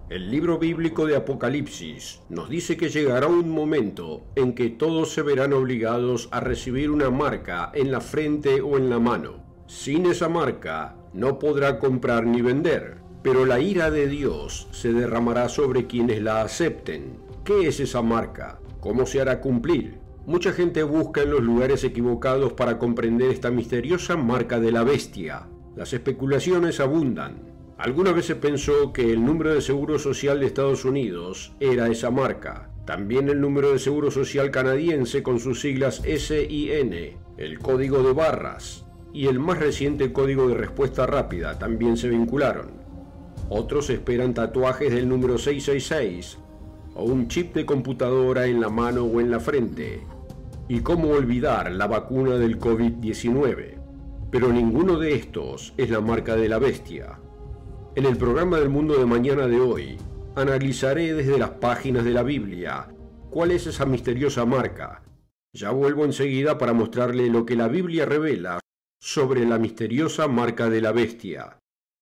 El libro bíblico de Apocalipsis nos dice que llegará un momento en que todos se verán obligados a recibir una marca en la frente o en la mano. Sin esa marca no podrá comprar ni vender, pero la ira de Dios se derramará sobre quienes la acepten. ¿Qué es esa marca? ¿Cómo se hará cumplir? Mucha gente busca en los lugares equivocados para comprender esta misteriosa marca de la bestia. Las especulaciones abundan. Alguna vez se pensó que el número de seguro social de Estados Unidos era esa marca. También el número de seguro social canadiense con sus siglas SIN, el código de barras y el más reciente código de respuesta rápida también se vincularon. Otros esperan tatuajes del número 666 o un chip de computadora en la mano o en la frente. Y cómo olvidar la vacuna del COVID-19. Pero ninguno de estos es la marca de la bestia. En el programa del Mundo de Mañana de hoy, analizaré desde las páginas de la Biblia cuál es esa misteriosa marca. Ya vuelvo enseguida para mostrarle lo que la Biblia revela sobre la misteriosa marca de la bestia.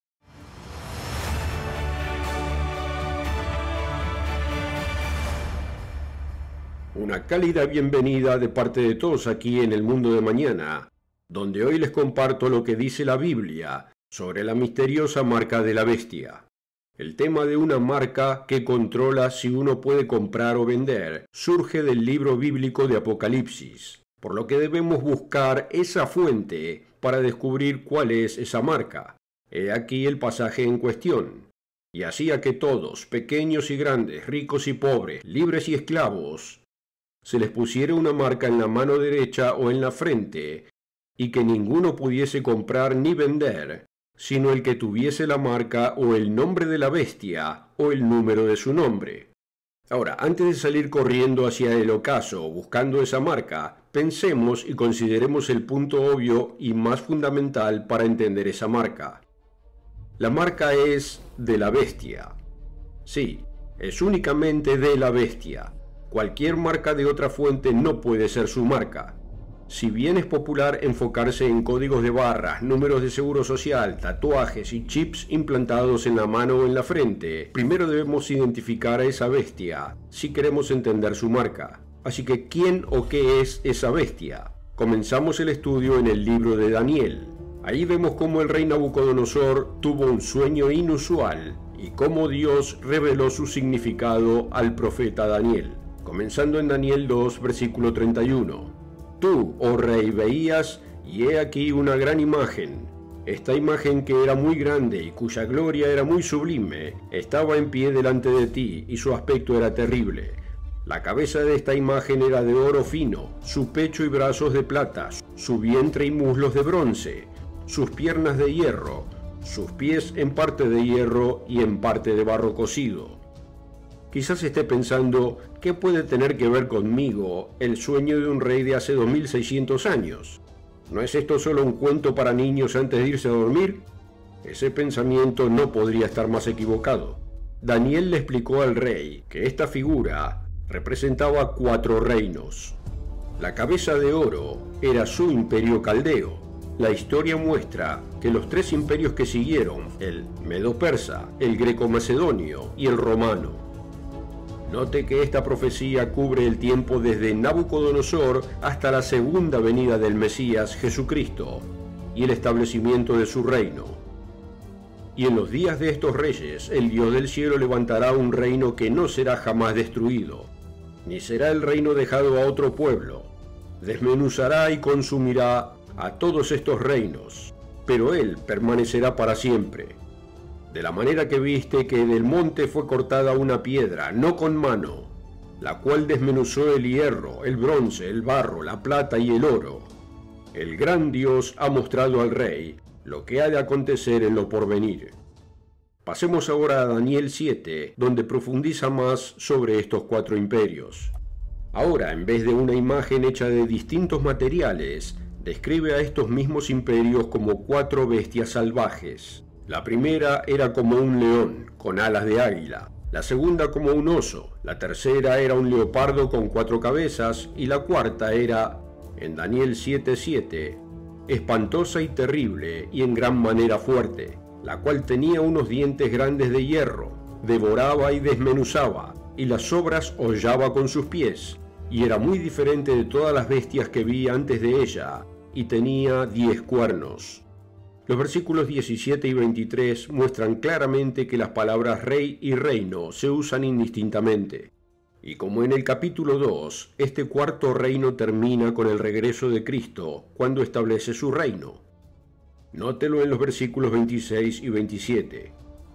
Una cálida bienvenida de parte de todos aquí en el Mundo de Mañana, donde hoy les comparto lo que dice la Biblia sobre la misteriosa marca de la bestia. El tema de una marca que controla si uno puede comprar o vender surge del libro bíblico de Apocalipsis, por lo que debemos buscar esa fuente para descubrir cuál es esa marca. He aquí el pasaje en cuestión. Y hacía que todos, pequeños y grandes, ricos y pobres, libres y esclavos, se les pusiera una marca en la mano derecha o en la frente, y que ninguno pudiese comprar ni vender, sino el que tuviese la marca o el nombre de la bestia o el número de su nombre. Ahora, antes de salir corriendo hacia el ocaso buscando esa marca, pensemos y consideremos el punto obvio y más fundamental para entender esa marca. La marca es de la bestia. Sí, es únicamente de la bestia. Cualquier marca de otra fuente no puede ser su marca. Si bien es popular enfocarse en códigos de barras, números de seguro social, tatuajes y chips implantados en la mano o en la frente, primero debemos identificar a esa bestia si queremos entender su marca. Así que, ¿quién o qué es esa bestia? Comenzamos el estudio en el libro de Daniel. Ahí vemos cómo el rey Nabucodonosor tuvo un sueño inusual y cómo Dios reveló su significado al profeta Daniel. Comenzando en Daniel 2, versículo 31. Tú, oh rey, veías, y he aquí una gran imagen. Esta imagen que era muy grande y cuya gloria era muy sublime, estaba en pie delante de ti, y su aspecto era terrible. La cabeza de esta imagen era de oro fino, su pecho y brazos de plata, su vientre y muslos de bronce, sus piernas de hierro, sus pies en parte de hierro y en parte de barro cocido. Quizás esté pensando, ¿qué puede tener que ver conmigo el sueño de un rey de hace 2600 años? ¿No es esto solo un cuento para niños antes de irse a dormir? Ese pensamiento no podría estar más equivocado. Daniel le explicó al rey que esta figura representaba 4 reinos. La cabeza de oro era su imperio caldeo. La historia muestra que los 3 imperios que siguieron, el medo-persa, el greco-macedonio y el romano. Note que esta profecía cubre el tiempo desde Nabucodonosor hasta la segunda venida del Mesías Jesucristo y el establecimiento de su reino. Y en los días de estos reyes, el Dios del cielo levantará un reino que no será jamás destruido, ni será el reino dejado a otro pueblo. Desmenuzará y consumirá a todos estos reinos, pero él permanecerá para siempre. De la manera que viste que del monte fue cortada una piedra, no con mano, la cual desmenuzó el hierro, el bronce, el barro, la plata y el oro. El gran Dios ha mostrado al rey lo que ha de acontecer en lo porvenir. Pasemos ahora a Daniel 7, donde profundiza más sobre estos 4 imperios. Ahora, en vez de una imagen hecha de distintos materiales, describe a estos mismos imperios como 4 bestias salvajes. La primera era como un león, con alas de águila. La segunda como un oso. La tercera era un leopardo con 4 cabezas. Y la cuarta era, en Daniel 7:7, espantosa y terrible y en gran manera fuerte, la cual tenía unos dientes grandes de hierro. devoraba y desmenuzaba, y las sobras hollaba con sus pies, y era muy diferente de todas las bestias que vi antes de ella, y tenía 10 cuernos. Los versículos 17 y 23 muestran claramente que las palabras rey y reino se usan indistintamente. Y como en el capítulo 2, este cuarto reino termina con el regreso de Cristo, cuando establece su reino. Nótelo en los versículos 26 y 27.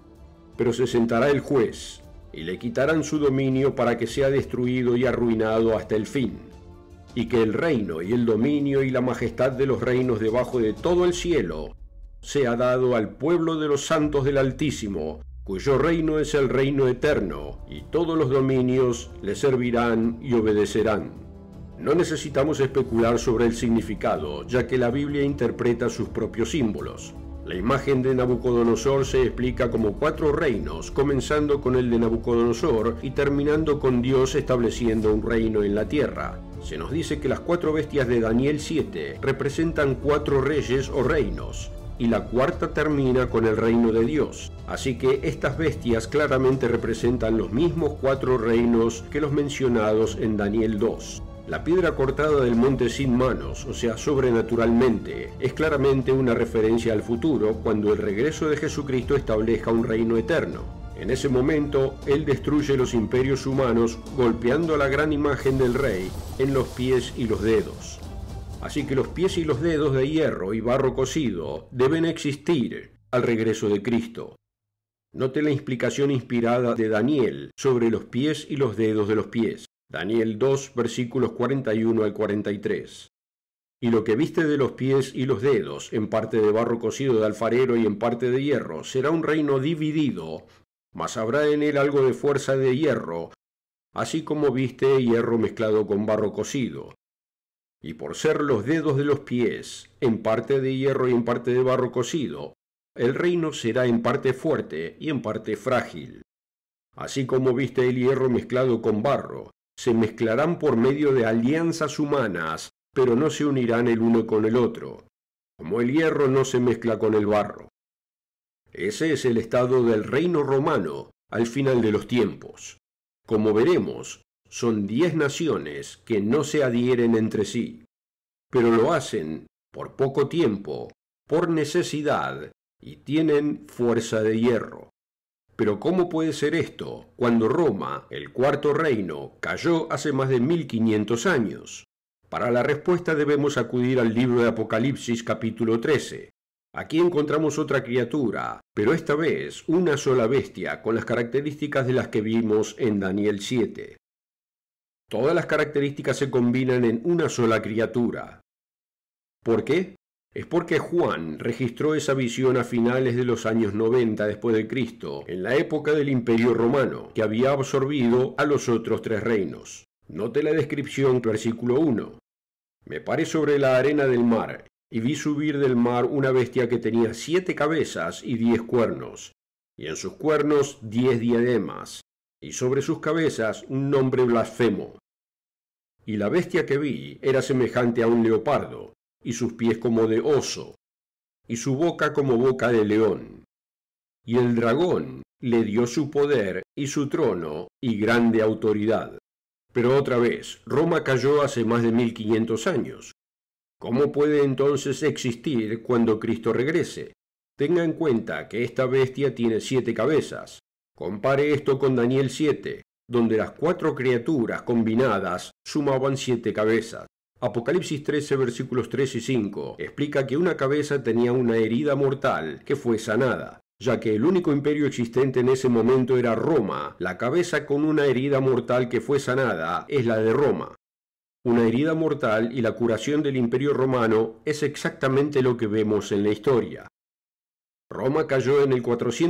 Pero se sentará el juez, y le quitarán su dominio para que sea destruido y arruinado hasta el fin, y que el reino y el dominio y la majestad de los reinos debajo de todo el cielo sea dado al pueblo de los santos del Altísimo, cuyo reino es el reino eterno, y todos los dominios le servirán y obedecerán. No necesitamos especular sobre el significado, ya que la Biblia interpreta sus propios símbolos. La imagen de Nabucodonosor se explica como 4 reinos, comenzando con el de Nabucodonosor y terminando con Dios estableciendo un reino en la tierra. Se nos dice que las 4 bestias de Daniel 7 representan 4 reyes o reinos, y la cuarta termina con el reino de Dios. Así que estas bestias claramente representan los mismos 4 reinos que los mencionados en Daniel 2. La piedra cortada del monte sin manos, o sea, sobrenaturalmente, es claramente una referencia al futuro, cuando el regreso de Jesucristo establezca un reino eterno. En ese momento, Él destruye los imperios humanos, golpeando a la gran imagen del rey en los pies y los dedos. Así que los pies y los dedos de hierro y barro cocido deben existir al regreso de Cristo. Note la explicación inspirada de Daniel sobre los pies y los dedos de los pies. Daniel 2, versículos 41 al 43. Y lo que viste de los pies y los dedos, en parte de barro cocido de alfarero y en parte de hierro, será un reino dividido, mas habrá en él algo de fuerza de hierro, así como viste hierro mezclado con barro cocido. Y por ser los dedos de los pies, en parte de hierro y en parte de barro cocido, el reino será en parte fuerte y en parte frágil. Así como viste el hierro mezclado con barro, se mezclarán por medio de alianzas humanas, pero no se unirán el uno con el otro, como el hierro no se mezcla con el barro. Ese es el estado del reino romano al final de los tiempos. Como veremos, son 10 naciones que no se adhieren entre sí, pero lo hacen por poco tiempo, por necesidad, y tienen fuerza de hierro. Pero ¿cómo puede ser esto cuando Roma, el cuarto reino, cayó hace más de 1500 años? Para la respuesta debemos acudir al libro de Apocalipsis capítulo 13. Aquí encontramos otra criatura, pero esta vez una sola bestia con las características de las que vimos en Daniel 7. Todas las características se combinan en una sola criatura. ¿Por qué? Es porque Juan registró esa visión a finales de los años 90 después de Cristo, en la época del Imperio Romano, que había absorbido a los otros 3 reinos. Note la descripción, versículo 1. Me paré sobre la arena del mar, y vi subir del mar una bestia que tenía 7 cabezas y 10 cuernos, y en sus cuernos 10 diademas, y sobre sus cabezas un nombre blasfemo. Y la bestia que vi era semejante a un leopardo, y sus pies como de oso, y su boca como boca de león. Y el dragón le dio su poder y su trono y grande autoridad. Pero otra vez, Roma cayó hace más de 1500 años. ¿Cómo puede entonces existir cuando Cristo regrese? Tenga en cuenta que esta bestia tiene 7 cabezas. Compare esto con Daniel 7, donde las 4 criaturas combinadas sumaban 7 cabezas. Apocalipsis 13, versículos 3 y 5, explica que una cabeza tenía una herida mortal que fue sanada, ya que el único imperio existente en ese momento era Roma. La cabeza con una herida mortal que fue sanada es la de Roma. Una herida mortal y la curación del imperio romano es exactamente lo que vemos en la historia. Roma cayó en el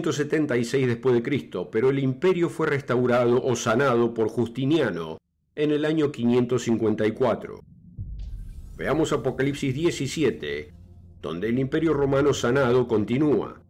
476 después de Cristo, pero el imperio fue restaurado o sanado por Justiniano en el año 554. Veamos Apocalipsis 17, donde el imperio romano sanado continúa.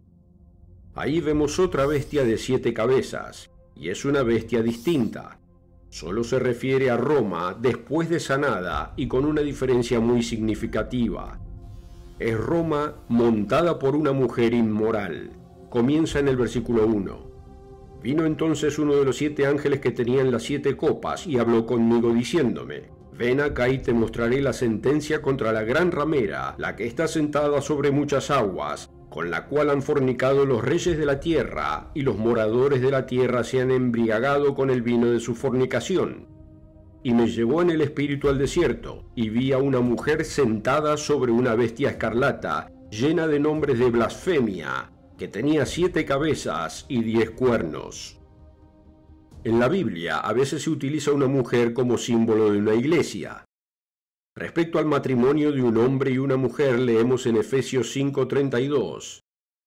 Ahí vemos otra bestia de 7 cabezas, y es una bestia distinta. Solo se refiere a Roma después de sanada y con una diferencia muy significativa. Es Roma montada por una mujer inmoral. Comienza en el versículo 1. Vino entonces uno de los 7 ángeles que tenían las 7 copas y habló conmigo diciéndome: ven acá y te mostraré la sentencia contra la gran ramera, la que está sentada sobre muchas aguas, con la cual han fornicado los reyes de la tierra, y los moradores de la tierra se han embriagado con el vino de su fornicación. Y me llevó en el espíritu al desierto, y vi a una mujer sentada sobre una bestia escarlata, llena de nombres de blasfemia, que tenía 7 cabezas y 10 cuernos. En la Biblia a veces se utiliza una mujer como símbolo de una iglesia. Respecto al matrimonio de un hombre y una mujer, leemos en Efesios 5:32.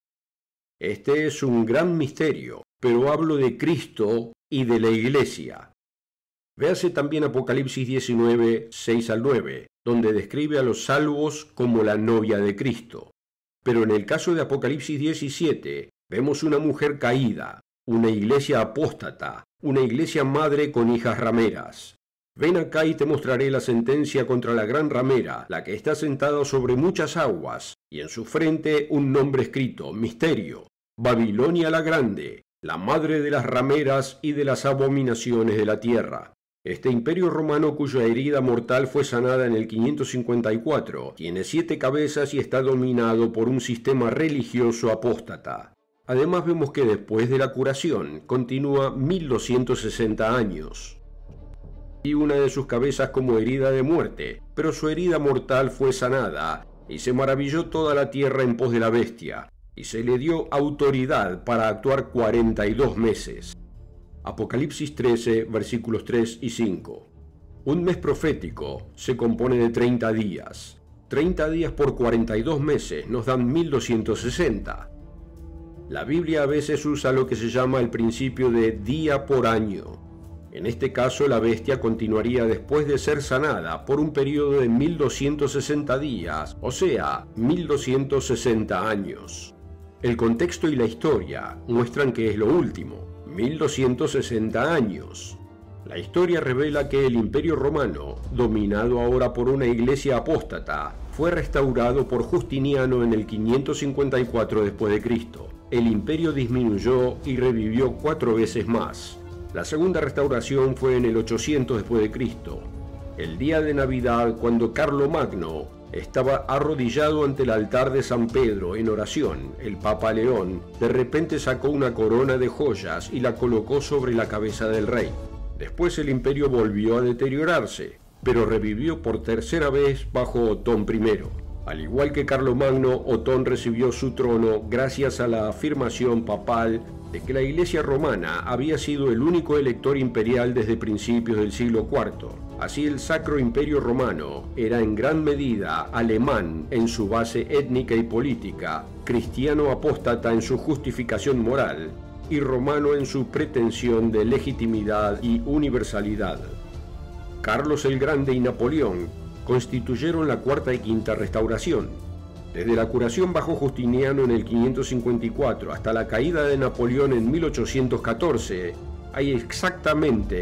Este es un gran misterio, pero hablo de Cristo y de la iglesia. Véase también Apocalipsis 19, 6 al 9, donde describe a los salvos como la novia de Cristo. Pero en el caso de Apocalipsis 17, vemos una mujer caída, una iglesia apóstata, una iglesia madre con hijas rameras. Ven acá y te mostraré la sentencia contra la gran ramera, la que está sentada sobre muchas aguas, y en su frente un nombre escrito, Misterio, Babilonia la Grande, la madre de las rameras y de las abominaciones de la tierra. Este imperio romano, cuya herida mortal fue sanada en el 554, tiene 7 cabezas y está dominado por un sistema religioso apóstata. Además vemos que después de la curación continúa 1260 años. Y una de sus cabezas como herida de muerte, pero su herida mortal fue sanada, y se maravilló toda la tierra en pos de la bestia, y se le dio autoridad para actuar 42 meses. Apocalipsis 13, versículos 3 y 5. Un mes profético se compone de 30 días. 30 días por 42 meses nos dan 1260. La Biblia a veces usa lo que se llama el principio de día por año. En este caso, la bestia continuaría después de ser sanada por un periodo de 1260 días, o sea, 1260 años. El contexto y la historia muestran que es lo último. 1260 años. La historia revela que el Imperio Romano, dominado ahora por una iglesia apóstata, fue restaurado por Justiniano en el 554 después de Cristo. El imperio disminuyó y revivió 4 veces más. La segunda restauración fue en el 800 después de Cristo. El día de Navidad, cuando Carlomagno estaba arrodillado ante el altar de San Pedro en oración, el Papa León de repente sacó una corona de joyas y la colocó sobre la cabeza del rey. Después el imperio volvió a deteriorarse, pero revivió por tercera vez bajo Otón I. Al igual que Carlomagno, Otón recibió su trono gracias a la afirmación papal de que la Iglesia romana había sido el único elector imperial desde principios del siglo IV. Así el Sacro Imperio Romano era en gran medida alemán en su base étnica y política, cristiano apóstata en su justificación moral y romano en su pretensión de legitimidad y universalidad. Carlos el Grande y Napoleón constituyeron la cuarta y quinta restauración. Desde la curación bajo Justiniano en el 554 hasta la caída de Napoleón en 1814, hay exactamente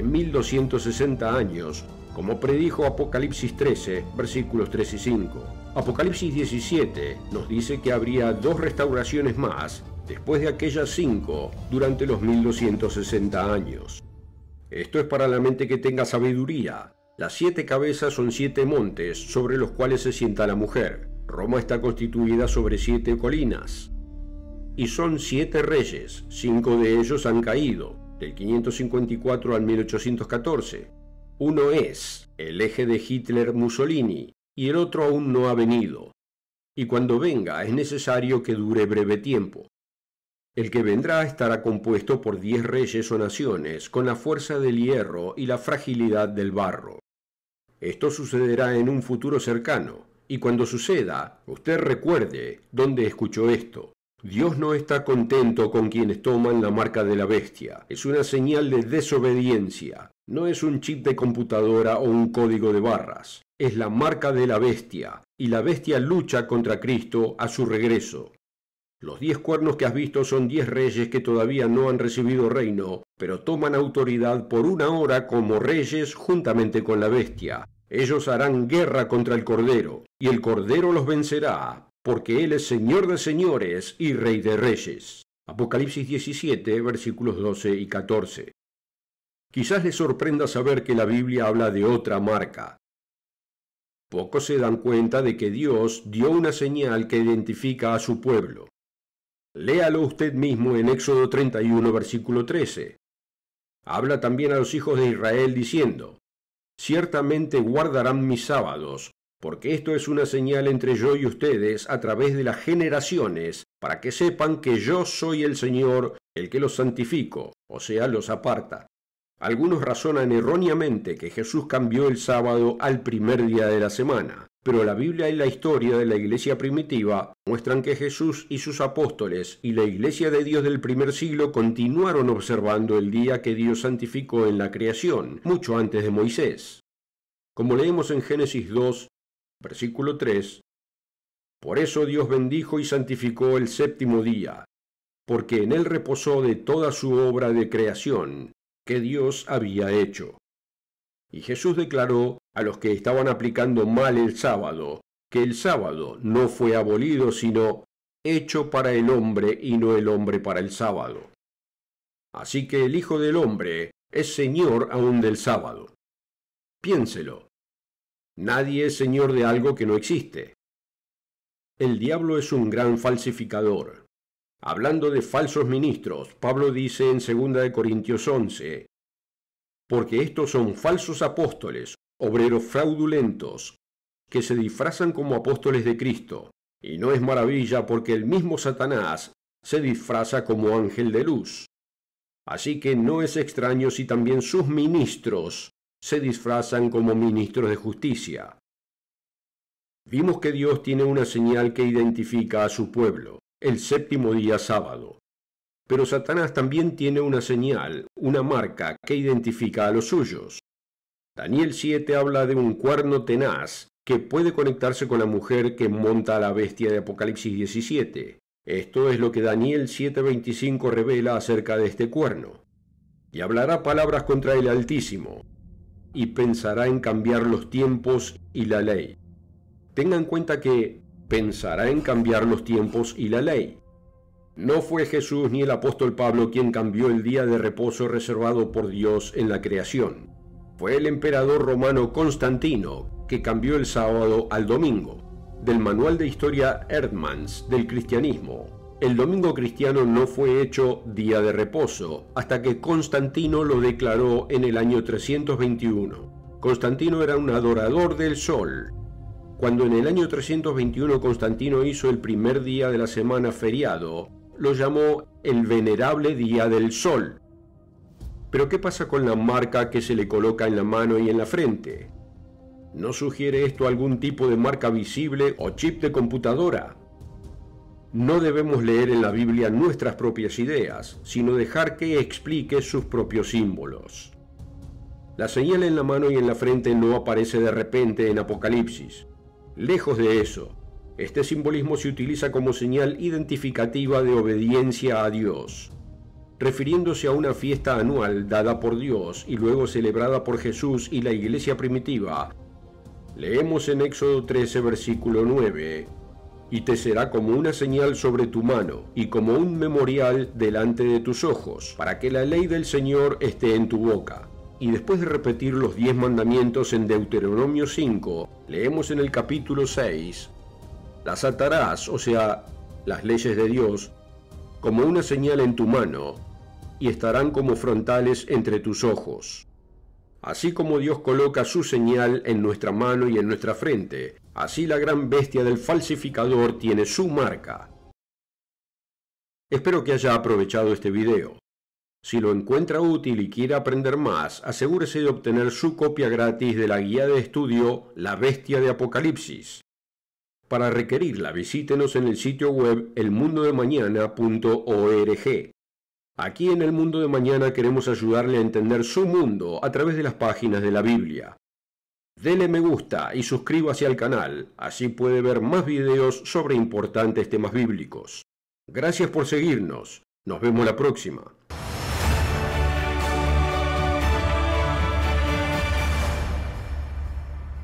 1260 años, como predijo Apocalipsis 13, versículos 3 y 5. Apocalipsis 17 nos dice que habría 2 restauraciones más, después de aquellas 5, durante los 1260 años. Esto es para la mente que tenga sabiduría. Las 7 cabezas son 7 montes sobre los cuales se sienta la mujer. Roma está constituida sobre 7 colinas. Y son 7 reyes, 5 de ellos han caído, del 554 al 1814. Uno es el eje de Hitler-Mussolini y el otro aún no ha venido. Y cuando venga es necesario que dure breve tiempo. El que vendrá estará compuesto por 10 reyes o naciones con la fuerza del hierro y la fragilidad del barro. Esto sucederá en un futuro cercano, y cuando suceda, usted recuerde dónde escuchó esto. Dios no está contento con quienes toman la marca de la bestia. Es una señal de desobediencia. No es un chip de computadora o un código de barras. Es la marca de la bestia, y la bestia lucha contra Cristo a su regreso. Los 10 cuernos que has visto son 10 reyes que todavía no han recibido reino, pero toman autoridad por una hora como reyes juntamente con la bestia. Ellos harán guerra contra el Cordero, y el Cordero los vencerá, porque Él es Señor de señores y Rey de reyes. Apocalipsis 17, versículos 12 y 14. Quizás les sorprenda saber que la Biblia habla de otra marca. Pocos se dan cuenta de que Dios dio una señal que identifica a su pueblo. Léalo usted mismo en Éxodo 31, versículo 13. Habla también a los hijos de Israel diciendo: ciertamente guardarán mis sábados, porque esto es una señal entre yo y ustedes a través de las generaciones, para que sepan que yo soy el Señor, el que los santifico, o sea, los aparta. Algunos razonan erróneamente que Jesús cambió el sábado al primer día de la semana, pero la Biblia y la historia de la iglesia primitiva muestran que Jesús y sus apóstoles y la iglesia de Dios del primer siglo continuaron observando el día que Dios santificó en la creación, mucho antes de Moisés. Como leemos en Génesis 2, versículo 3, por eso Dios bendijo y santificó el séptimo día, porque en él reposó de toda su obra de creación que Dios había hecho. Y Jesús declaró a los que estaban aplicando mal el sábado, que el sábado no fue abolido, sino hecho para el hombre y no el hombre para el sábado. Así que el Hijo del Hombre es Señor aún del sábado. Piénselo. Nadie es Señor de algo que no existe. El diablo es un gran falsificador. Hablando de falsos ministros, Pablo dice en 2 Corintios 11, porque estos son falsos apóstoles, obreros fraudulentos, que se disfrazan como apóstoles de Cristo, y no es maravilla porque el mismo Satanás se disfraza como ángel de luz. Así que no es extraño si también sus ministros se disfrazan como ministros de justicia. Vimos que Dios tiene una señal que identifica a su pueblo, el séptimo día sábado. Pero Satanás también tiene una señal, una marca que identifica a los suyos. Daniel 7 habla de un cuerno tenaz que puede conectarse con la mujer que monta a la bestia de Apocalipsis 17. Esto es lo que Daniel 7:25 revela acerca de este cuerno. Y hablará palabras contra el Altísimo, y pensará en cambiar los tiempos y la ley. Tengan en cuenta que pensará en cambiar los tiempos y la ley. No fue Jesús ni el apóstol Pablo quien cambió el día de reposo reservado por Dios en la creación. Fue el emperador romano Constantino que cambió el sábado al domingo. Del manual de historia Eerdmans del cristianismo, el domingo cristiano no fue hecho día de reposo hasta que Constantino lo declaró en el año 321. Constantino era un adorador del sol. Cuando en el año 321 Constantino hizo el primer día de la semana feriado, lo llamó el venerable día del sol. Pero ¿qué pasa con la marca que se le coloca en la mano y en la frente? ¿No sugiere esto algún tipo de marca visible o chip de computadora? No debemos leer en la Biblia nuestras propias ideas, sino dejar que explique sus propios símbolos. La señal en la mano y en la frente no aparece de repente en Apocalipsis. Lejos de eso, este simbolismo se utiliza como señal identificativa de obediencia a Dios, refiriéndose a una fiesta anual dada por Dios y luego celebrada por Jesús y la iglesia primitiva. Leemos en Éxodo 13, versículo 9, y te será como una señal sobre tu mano y como un memorial delante de tus ojos, para que la ley del Señor esté en tu boca. Y después de repetir los 10 mandamientos en Deuteronomio 5, leemos en el capítulo 6, las atarás, o sea, las leyes de Dios, como una señal en tu mano, y estarán como frontales entre tus ojos. Así como Dios coloca su señal en nuestra mano y en nuestra frente, así la gran bestia del falsificador tiene su marca. Espero que haya aprovechado este video. Si lo encuentra útil y quiere aprender más, asegúrese de obtener su copia gratis de la guía de estudio La Bestia de Apocalipsis. Para requerirla, visítenos en el sitio web elmundodemañana.org. Aquí en El Mundo de Mañana queremos ayudarle a entender su mundo a través de las páginas de la Biblia. Dele me gusta y suscríbase al canal, así puede ver más videos sobre importantes temas bíblicos. Gracias por seguirnos. Nos vemos la próxima.